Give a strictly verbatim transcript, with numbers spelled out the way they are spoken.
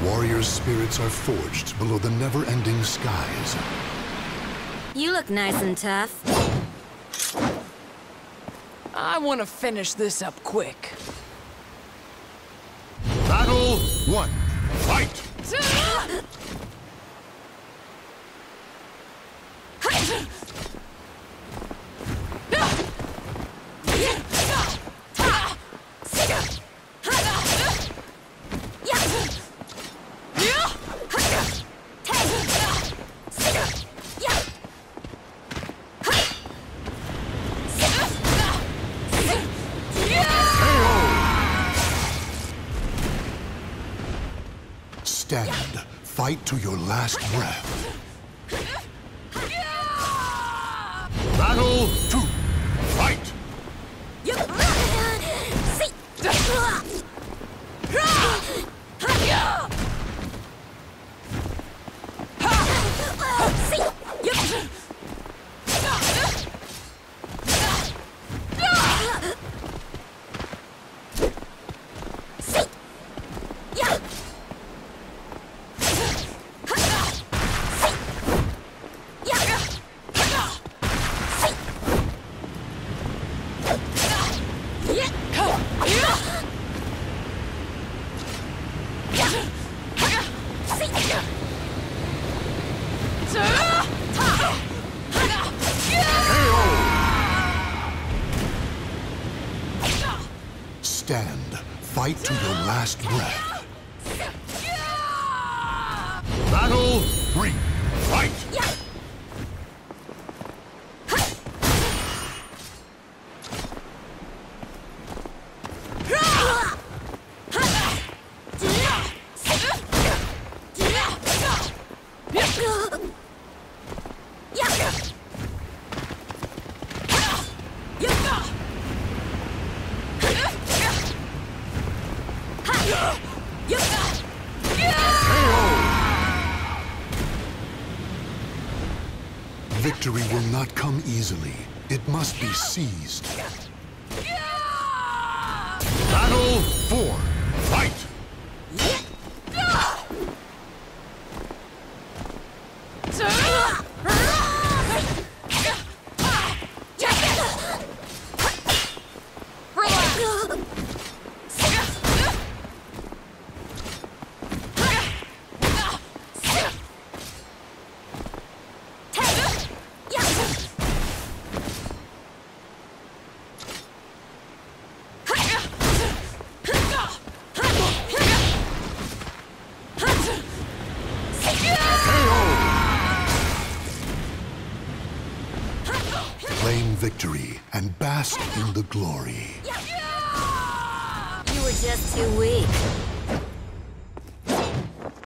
Warriors' spirits are forged below the never-ending skies. You look nice and tough. I want to finish this up quick. Battle one. Fight! Stand. Fight to your last breath. Battle two. Fight! Stand. Fight to your last breath. Battle three. Fight! Victory will not come easily. It must be seized. Battle four. Fight! Claim victory and bask in the glory. You were just too weak.